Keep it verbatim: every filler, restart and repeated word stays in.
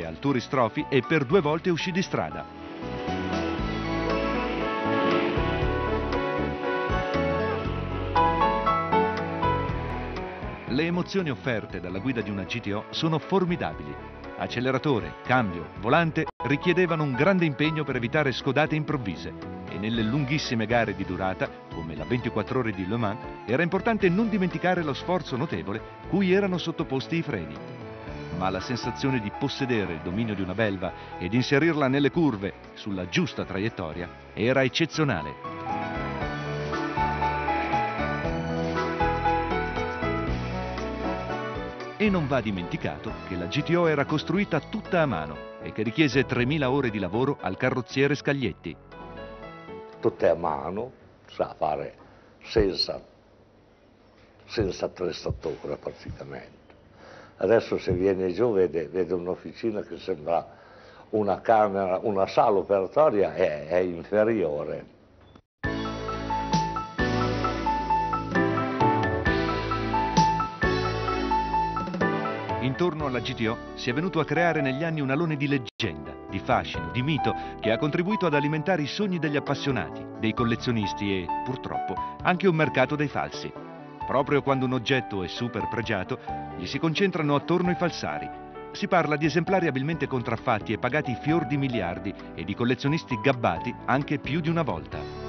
al Tourist Trophy e per due volte uscì di strada. Le emozioni offerte dalla guida di una G T O sono formidabili. Acceleratore, cambio, volante richiedevano un grande impegno per evitare scodate improvvise e nelle lunghissime gare di durata, come la ventiquattro ore di Le Mans, era importante non dimenticare lo sforzo notevole cui erano sottoposti i freni. Ma la sensazione di possedere il dominio di una belva e di inserirla nelle curve sulla giusta traiettoria era eccezionale. E non va dimenticato che la G T O era costruita tutta a mano e che richiese tremila ore di lavoro al carrozziere Scaglietti. Tutte a mano, sa fare senza, senza attrezzatura praticamente. Adesso se viene giù vede, vede un'officina che sembra una camera, una sala operatoria è, è inferiore. Intorno alla G T O si è venuto a creare negli anni un alone di leggenda, di fascino, di mito che ha contribuito ad alimentare i sogni degli appassionati, dei collezionisti e, purtroppo, anche un mercato dei falsi. Proprio quando un oggetto è super pregiato, gli si concentrano attorno i falsari. Si parla di esemplari abilmente contraffatti e pagati fior di miliardi e di collezionisti gabbati anche più di una volta.